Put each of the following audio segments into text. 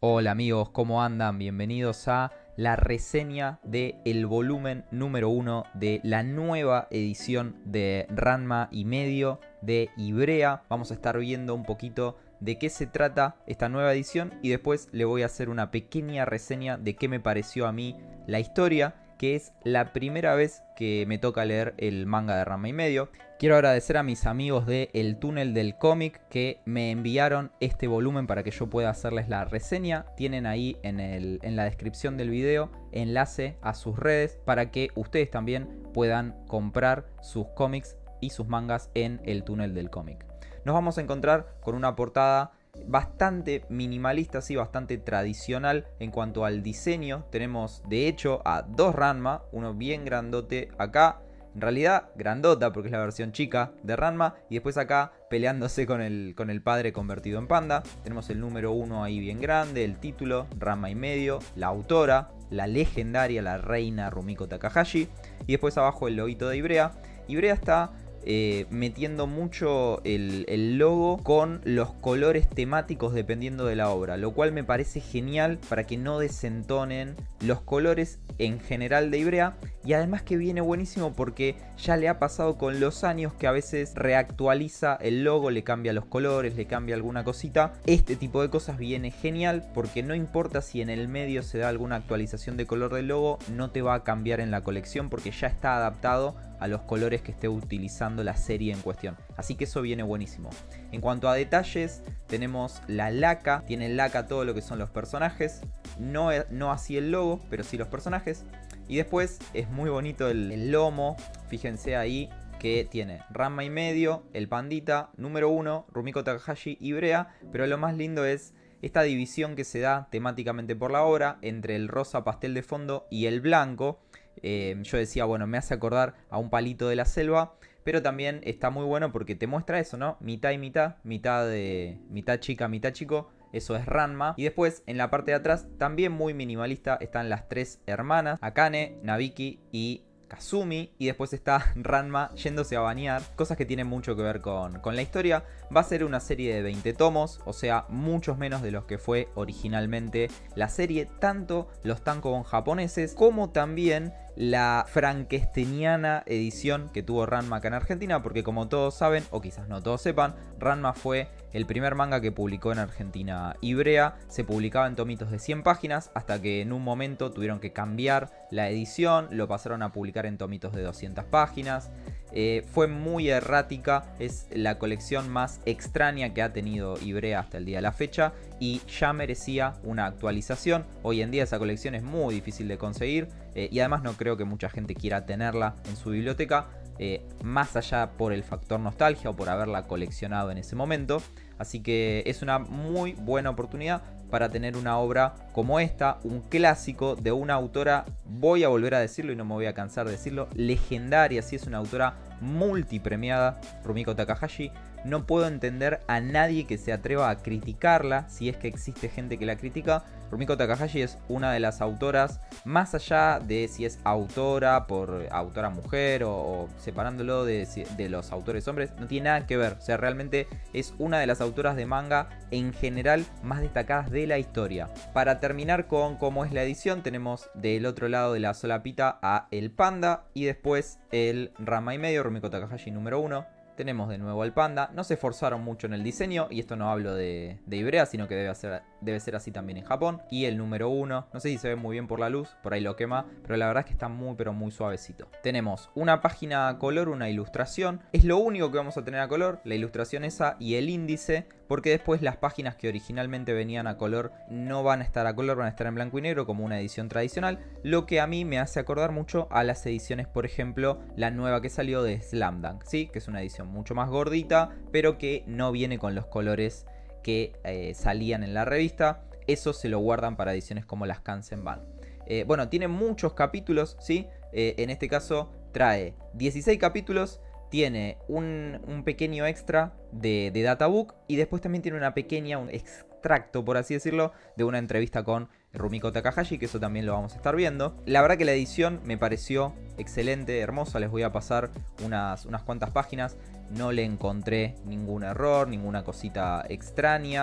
Hola amigos, ¿cómo andan? Bienvenidos a la reseña del volumen número 1 de la nueva edición de Ranma y medio de Ibrea. Vamos a estar viendo un poquito de qué se trata esta nueva edición y después le voy a hacer una pequeña reseña de qué me pareció a mí la historia, que es la primera vez que me toca leer el manga de Ranma y medio. Quiero agradecer a mis amigos de El Túnel del Cómic que me enviaron este volumen para que yo pueda hacerles la reseña. Tienen ahí en la descripción del video enlace a sus redes para que ustedes también puedan comprar sus cómics y sus mangas en El Túnel del Cómic. Nos vamos a encontrar con una portada bastante minimalista, sí, bastante tradicional en cuanto al diseño. Tenemos de hecho a dos Ranma, uno bien grandote acá, en realidad grandota porque es la versión chica de Ranma, y después acá peleándose con el padre convertido en panda. Tenemos el número 1 ahí bien grande, el título, Ranma y medio, la autora, la legendaria, la reina Rumiko Takahashi, y después abajo el loguito de Ibrea. Ibrea está metiendo mucho el logo con los colores temáticos dependiendo de la obra, lo cual me parece genial para que no desentonen los colores en general de Ibrea, y además que viene buenísimo porque ya le ha pasado con los años que a veces reactualiza el logo, le cambia los colores, le cambia alguna cosita. Este tipo de cosas viene genial porque no importa si en el medio se da alguna actualización de color del logo, no te va a cambiar en la colección porque ya está adaptado a los colores que esté utilizando la serie en cuestión. Así que eso viene buenísimo. En cuanto a detalles, tenemos la laca. Tiene laca todo lo que son los personajes. No así el logo, pero sí los personajes. Y después es muy bonito el lomo. Fíjense ahí que tiene Ranma y medio, el pandita, número 1, Rumiko Takahashi, Ibrea. Pero lo más lindo es esta división que se da temáticamente por la obra entre el rosa pastel de fondo y el blanco. Yo decía, bueno, me hace acordar a un palito de la selva, pero también está muy bueno porque te muestra eso, ¿no? Mitad y mitad, mitad chica, mitad chico, eso es Ranma. Y después, en la parte de atrás, también muy minimalista, están las tres hermanas, Akane, Nabiki y Kazumi, y después está Ranma yéndose a bañar, cosas que tienen mucho que ver con la historia. Va a ser una serie de 20 tomos, o sea, muchos menos de los que fue originalmente la serie, tanto los tankobon japoneses como también la frankensteiniana edición que tuvo Ranma acá en Argentina, porque como todos saben, o quizás no todos sepan, Ranma fue el primer manga que publicó en Argentina Ibrea. Se publicaba en tomitos de 100 páginas hasta que en un momento tuvieron que cambiar la edición, lo pasaron a publicar en tomitos de 200 páginas. Fue muy errática, es la colección más extraña que ha tenido Ibrea hasta el día de la fecha y ya merecía una actualización. Hoy en día esa colección es muy difícil de conseguir y además no creo que mucha gente quiera tenerla en su biblioteca, más allá por el factor nostalgia o por haberla coleccionado en ese momento. Así que es una muy buena oportunidad para tener una obra como esta, un clásico de una autora, voy a volver a decirlo y no me voy a cansar de decirlo, legendaria. Sí, es una autora multipremiada, Rumiko Takahashi. No puedo entender a nadie que se atreva a criticarla, si es que existe gente que la critica. Rumiko Takahashi es una de las autoras, más allá de si es autora por autora mujer o separándolo de los autores hombres, no tiene nada que ver. O sea, realmente es una de las autoras de manga en general más destacadas de la historia. Para terminar con cómo es la edición, tenemos del otro lado de la solapita a el panda y después el Ranma y medio, Rumiko Takahashi número 1. Tenemos de nuevo al panda. No se esforzaron mucho en el diseño, y esto no hablo de Ibrea, sino que debe ser así también en Japón. Y el número 1, no sé si se ve muy bien por la luz, por ahí lo quema, pero la verdad es que está muy pero muy suavecito. Tenemos una página a color, una ilustración. Es lo único que vamos a tener a color, la ilustración esa y el índice, porque después las páginas que originalmente venían a color no van a estar a color, van a estar en blanco y negro como una edición tradicional, lo que a mí me hace acordar mucho a las ediciones, por ejemplo, la nueva que salió de Slam Dunk, ¿sí? Que es una edición mucho más gordita, pero que no viene con los colores que salían en la revista. Eso se lo guardan para ediciones como las Kanzenban. Bueno, tiene muchos capítulos, ¿sí? En este caso trae 16 capítulos. Tiene un pequeño extra de databook y después también tiene un extracto, por así decirlo, de una entrevista con Rumiko Takahashi, que eso también lo vamos a estar viendo. La verdad que la edición me pareció excelente, hermosa. Les voy a pasar unas cuantas páginas. No le encontré ningún error, ninguna cosita extraña.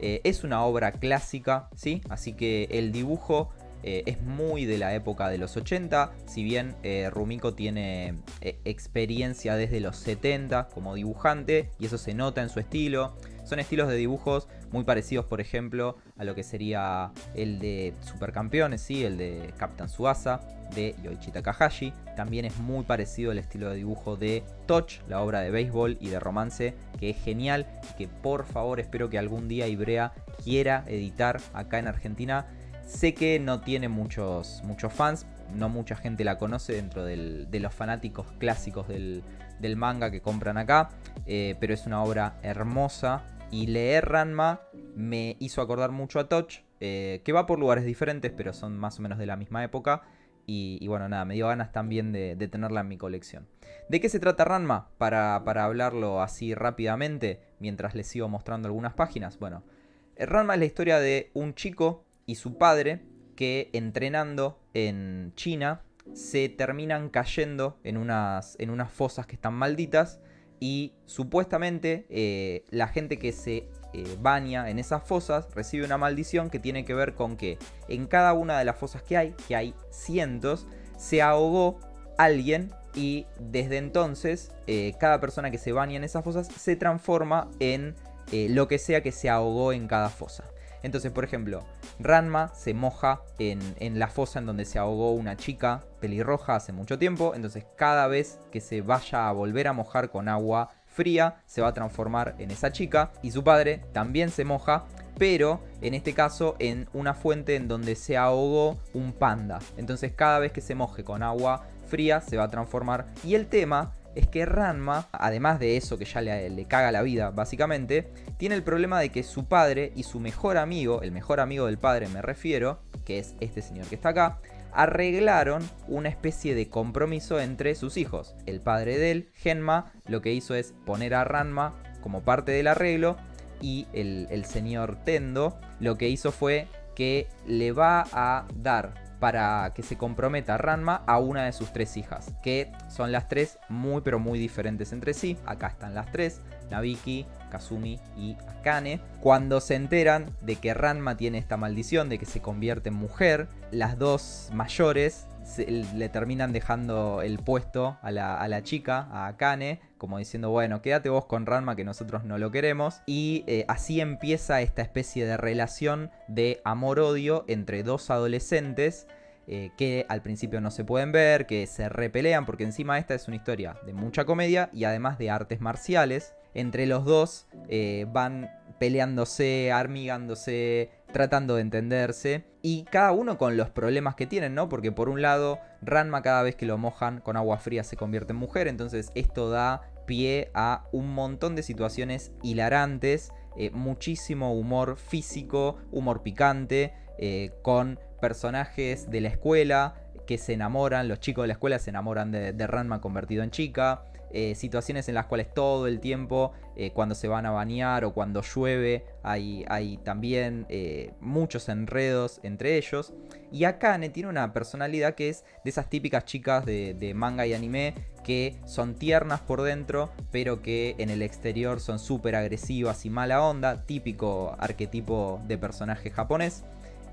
Es una obra clásica, ¿sí? Así que el dibujo es muy de la época de los 80, si bien Rumiko tiene experiencia desde los 70 como dibujante, y eso se nota en su estilo. Son estilos de dibujos muy parecidos, por ejemplo, a lo que sería el de Supercampeones, ¿sí? El de Captain Tsubasa, de Yoichi Takahashi. También es muy parecido el estilo de dibujo de Touch, la obra de béisbol y de romance, que es genial y que por favor espero que algún día Ivrea quiera editar acá en Argentina. Sé que no tiene muchos fans, no mucha gente la conoce dentro de los fanáticos clásicos del manga que compran acá, pero es una obra hermosa. Y leer Ranma me hizo acordar mucho a Touch, que va por lugares diferentes, pero son más o menos de la misma época. Y bueno, nada, me dio ganas también de tenerla en mi colección. ¿De qué se trata Ranma? Para hablarlo así rápidamente, mientras les sigo mostrando algunas páginas. Bueno, Ranma es la historia de un chico y su padre que, entrenando en China, se terminan cayendo en unas fosas que están malditas. Y supuestamente la gente que se baña en esas fosas recibe una maldición que tiene que ver con que en cada una de las fosas que hay cientos, se ahogó alguien. Y desde entonces cada persona que se baña en esas fosas se transforma en lo que sea que se ahogó en cada fosa. Entonces, por ejemplo, Ranma se moja en la fosa en donde se ahogó una chica pelirroja hace mucho tiempo. Entonces, cada vez que se vaya a volver a mojar con agua fría, se va a transformar en esa chica. Y su padre también se moja, pero en este caso en una fuente en donde se ahogó un panda. Entonces, cada vez que se moje con agua fría, se va a transformar. Y el tema es que Ranma, además de eso que ya le caga la vida básicamente, tiene el problema de que su padre y su mejor amigo, el mejor amigo del padre me refiero, que es este señor que está acá, arreglaron una especie de compromiso entre sus hijos. El padre de él, Genma, lo que hizo es poner a Ranma como parte del arreglo, y el señor Tendo lo que hizo fue que le va a dar para que se comprometa Ranma a una de sus 3 hijas, que son las 3 muy pero muy diferentes entre sí. Acá están las 3, Nabiki, Kazumi y Akane. Cuando se enteran de que Ranma tiene esta maldición de que se convierte en mujer, las 2 mayores le terminan dejando el puesto a la chica, a Akane, como diciendo, bueno, quédate vos con Ranma que nosotros no lo queremos. Y así empieza esta especie de relación de amor-odio entre 2 adolescentes que al principio no se pueden ver, que se repelean, porque encima esta es una historia de mucha comedia y además de artes marciales. Entre los dos van peleándose, armigándose, tratando de entenderse, y cada uno con los problemas que tienen, ¿no? Porque por un lado, Ranma cada vez que lo mojan con agua fría se convierte en mujer, entonces esto da pie a un montón de situaciones hilarantes, muchísimo humor físico, humor picante, con personajes de la escuela que se enamoran, los chicos de la escuela se enamoran de Ranma convertido en chica. Situaciones en las cuales todo el tiempo, cuando se van a bañar o cuando llueve, hay también muchos enredos entre ellos. Y Akane tiene una personalidad que es de esas típicas chicas de manga y anime que son tiernas por dentro, pero que en el exterior son súper agresivas y mala onda, típico arquetipo de personaje japonés.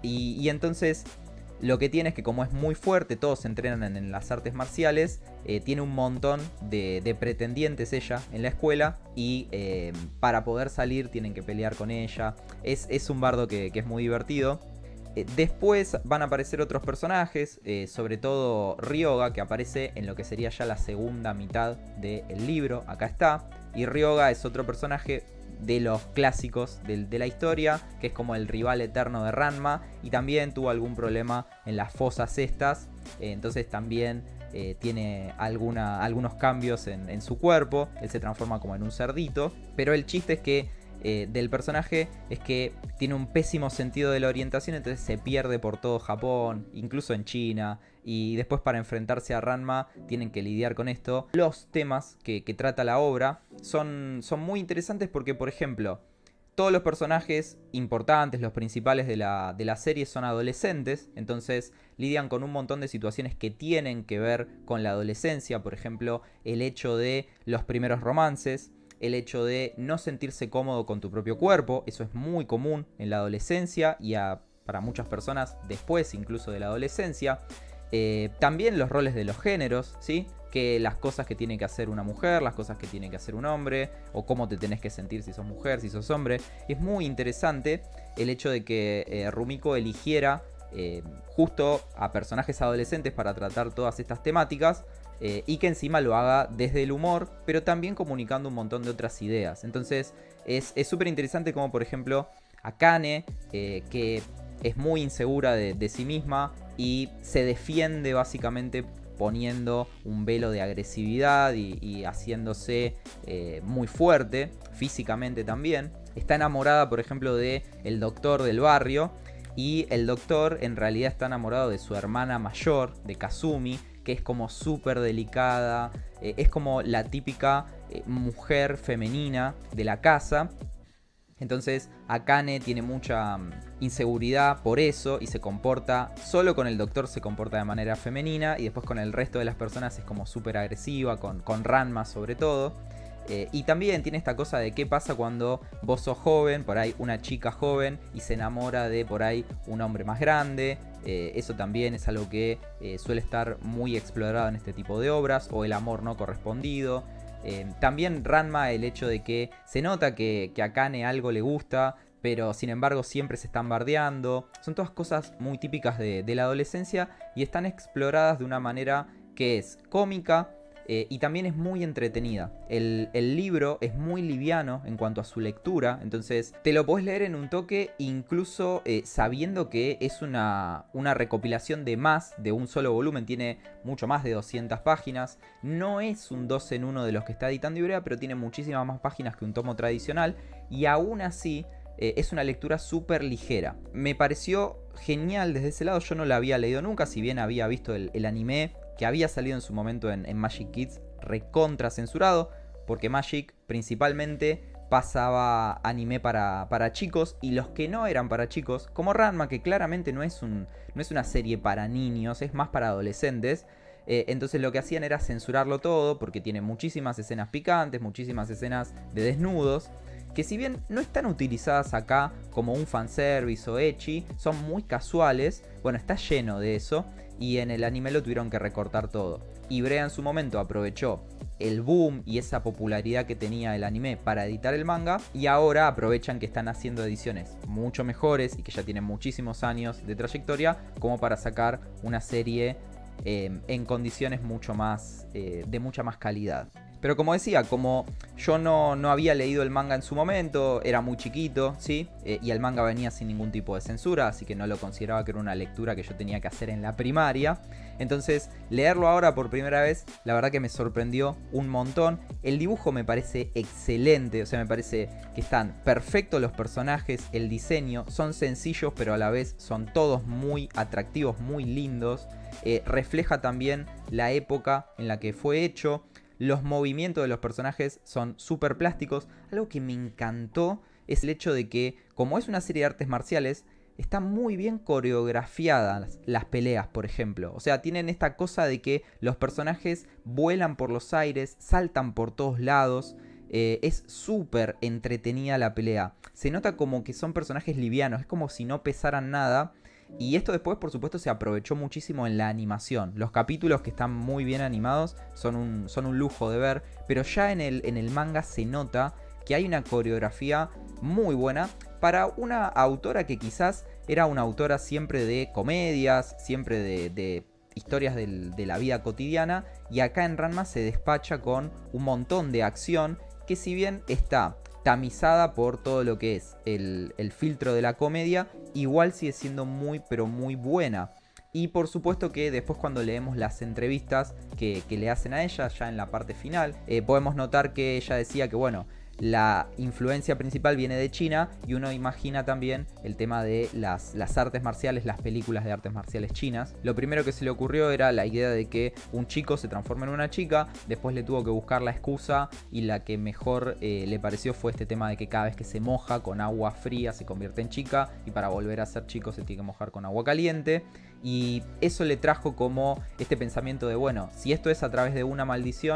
Y entonces lo que tiene es que como es muy fuerte, todos se entrenan en las artes marciales, tiene un montón de pretendientes ella en la escuela, y para poder salir tienen que pelear con ella. Es un bardo que es muy divertido. Después van a aparecer otros personajes, sobre todo Ryoga, que aparece en lo que sería ya la segunda mitad del libro. Acá está. Y Ryoga es otro personaje de los clásicos de la historia, que es como el rival eterno de Ranma, y también tuvo algún problema en las fosas estas, entonces también tiene algunos cambios en su cuerpo. Él se transforma como en un cerdito, pero el chiste es que del personaje es que tiene un pésimo sentido de la orientación, entonces se pierde por todo Japón, incluso en China, y después para enfrentarse a Ranma tienen que lidiar con esto. Los temas que trata la obra son muy interesantes porque, por ejemplo, todos los personajes importantes, los principales de la serie son adolescentes, entonces lidian con un montón de situaciones que tienen que ver con la adolescencia, por ejemplo, el hecho de los primeros romances, el hecho de no sentirse cómodo con tu propio cuerpo. Eso es muy común en la adolescencia y para muchas personas después incluso de la adolescencia. También los roles de los géneros, ¿sí? Que las cosas que tiene que hacer una mujer, las cosas que tiene que hacer un hombre, o cómo te tenés que sentir si sos mujer, si sos hombre. Es muy interesante el hecho de que Rumiko eligiera justo a personajes adolescentes para tratar todas estas temáticas, y que encima lo haga desde el humor, pero también comunicando un montón de otras ideas. Entonces es súper interesante como por ejemplo Akane, que es muy insegura de sí misma y se defiende básicamente poniendo un velo de agresividad y haciéndose muy fuerte físicamente también. Está enamorada, por ejemplo, de el doctor del barrio, y el doctor en realidad está enamorado de su hermana mayor, de Kazumi, que es como súper delicada, es como la típica mujer femenina de la casa. Entonces Akane tiene mucha inseguridad por eso y se comporta, solo con el doctor se comporta de manera femenina, y después con el resto de las personas es como súper agresiva, con Ranma sobre todo. Y también tiene esta cosa de qué pasa cuando vos sos joven, por ahí una chica joven, y se enamora de por ahí un hombre más grande. Eso también es algo que suele estar muy explorado en este tipo de obras, o el amor no correspondido. También Ranma, el hecho de que se nota que a Akane algo le gusta, pero sin embargo siempre se están bardeando. Son todas cosas muy típicas de la adolescencia y están exploradas de una manera que es cómica, y también es muy entretenida. El libro es muy liviano en cuanto a su lectura, entonces te lo podés leer en un toque, incluso sabiendo que es una recopilación de un solo volumen. Tiene mucho más de 200 páginas. No es un 2 en 1 de los que está editando Ivrea, pero tiene muchísimas más páginas que un tomo tradicional, y aún así es una lectura súper ligera. Me pareció genial desde ese lado. Yo no la había leído nunca, si bien había visto el anime que había salido en su momento en Magic Kids, recontra censurado, porque Magic principalmente pasaba anime para chicos, y los que no eran para chicos, como Ranma, que claramente no es una serie para niños, es más para adolescentes. Entonces lo que hacían era censurarlo todo, porque tiene muchísimas escenas picantes, muchísimas escenas de desnudos, que si bien no están utilizadas acá como un fanservice o ecchi, son muy casuales. Bueno, está lleno de eso, y en el anime lo tuvieron que recortar todo. Ivrea en su momento aprovechó el boom y esa popularidad que tenía el anime para editar el manga, y ahora aprovechan que están haciendo ediciones mucho mejores y que ya tienen muchísimos años de trayectoria como para sacar una serie en condiciones mucho más de mucha más calidad. Pero como decía, como yo no había leído el manga en su momento, era muy chiquito, ¿sí? Y el manga venía sin ningún tipo de censura, así que no lo consideraba que era una lectura que yo tenía que hacer en la primaria. Entonces, leerlo ahora por primera vez, la verdad que me sorprendió un montón. El dibujo me parece excelente, o sea, me parece que están perfectos los personajes, el diseño, son sencillos pero a la vez son todos muy atractivos, muy lindos. Refleja también la época en la que fue hecho. Los movimientos de los personajes son súper plásticos. Algo que me encantó es el hecho de que, como es una serie de artes marciales, están muy bien coreografiadas las peleas, por ejemplo. O sea, tienen esta cosa de que los personajes vuelan por los aires, saltan por todos lados. Es súper entretenida la pelea. Se nota como que son personajes livianos, es como si no pesaran nada. Y esto después, por supuesto, se aprovechó muchísimo en la animación. Los capítulos, que están muy bien animados, son un lujo de ver. Pero ya en el manga se nota que hay una coreografía muy buena para una autora que quizás era una autora siempre de comedias, siempre de historias de la vida cotidiana. Y acá en Ranma se despacha con un montón de acción que, si bien está tamizada por todo lo que es el filtro de la comedia, igual sigue siendo muy pero muy buena. Y por supuesto que después, cuando leemos las entrevistas que le hacen a ella ya en la parte final, podemos notar que ella decía que bueno, la influencia principal viene de China, y uno imagina también el tema de las artes marciales, las películas de artes marciales chinas. Lo primero que se le ocurrió era la idea de que un chico se transforma en una chica, después le tuvo que buscar la excusa, y la que mejor le pareció fue este tema de que cada vez que se moja con agua fría se convierte en chica, y para volver a ser chico se tiene que mojar con agua caliente. Y eso le trajo como este pensamiento de bueno, si esto es a través de una maldición,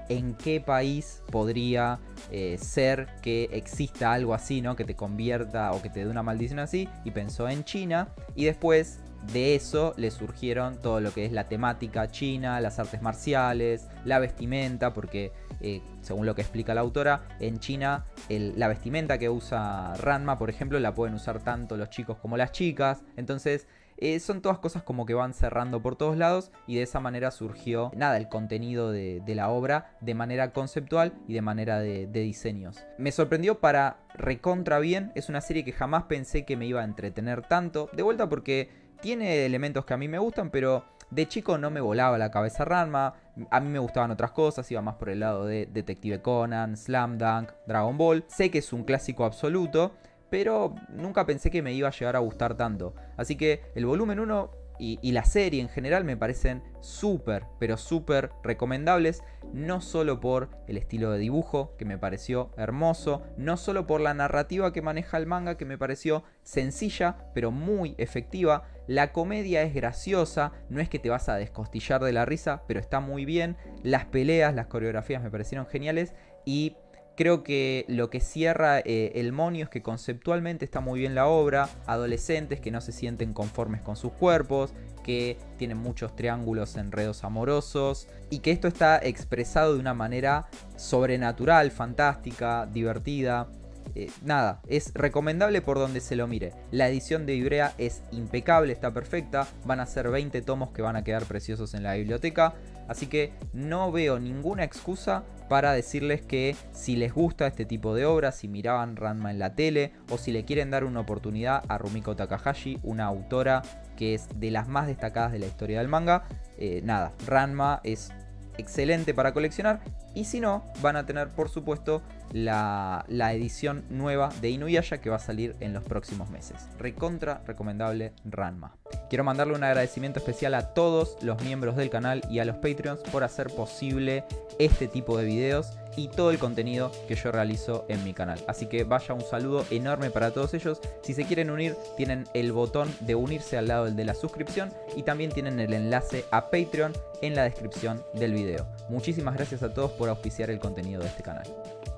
en qué país podría ser que exista algo así, ¿no? Que te convierta o que te dé una maldición así, y pensó en China, y después de eso le surgieron todo lo que es la temática china, las artes marciales, la vestimenta, porque según lo que explica la autora, en China la vestimenta que usa Ranma, por ejemplo, la pueden usar tanto los chicos como las chicas. Entonces son todas cosas como que van cerrando por todos lados, y de esa manera surgió el contenido de la obra de manera conceptual y de manera de diseños. Me sorprendió para recontra bien. Es una serie que jamás pensé que me iba a entretener tanto. De vuelta porque tiene elementos que a mí me gustan, pero de chico no me volaba la cabeza Ranma. A mí me gustaban otras cosas, iba más por el lado de Detective Conan, Slam Dunk, Dragon Ball. Sé que es un clásico absoluto, pero nunca pensé que me iba a llegar a gustar tanto. Así que el volumen 1 y la serie en general me parecen súper, pero súper recomendables. No solo por el estilo de dibujo, que me pareció hermoso, no solo por la narrativa que maneja el manga, que me pareció sencilla, pero muy efectiva. La comedia es graciosa, no es que te vas a descostillar de la risa, pero está muy bien. Las peleas, las coreografías me parecieron geniales, y creo que lo que cierra el monio es que conceptualmente está muy bien la obra. Adolescentes que no se sienten conformes con sus cuerpos, que tienen muchos triángulos, enredos amorosos, y que esto está expresado de una manera sobrenatural, fantástica, divertida. Es recomendable por donde se lo mire. La edición de Ivrea es impecable, está perfecta. Van a ser 20 tomos que van a quedar preciosos en la biblioteca. Así que no veo ninguna excusa para decirles que si les gusta este tipo de obras, si miraban Ranma en la tele, o si le quieren dar una oportunidad a Rumiko Takahashi, una autora que es de las más destacadas de la historia del manga, Ranma es excelente para coleccionar. Y si no, van a tener por supuesto la edición nueva de Inuyasha, que va a salir en los próximos meses. Recontra recomendable Ranma. Quiero mandarle un agradecimiento especial a todos los miembros del canal y a los Patreons por hacer posible este tipo de videos y todo el contenido que yo realizo en mi canal. Así que vaya un saludo enorme para todos ellos. Si se quieren unir, tienen el botón de unirse al lado del de la suscripción, y también tienen el enlace a Patreon en la descripción del video. Muchísimas gracias a todos por auspiciar el contenido de este canal.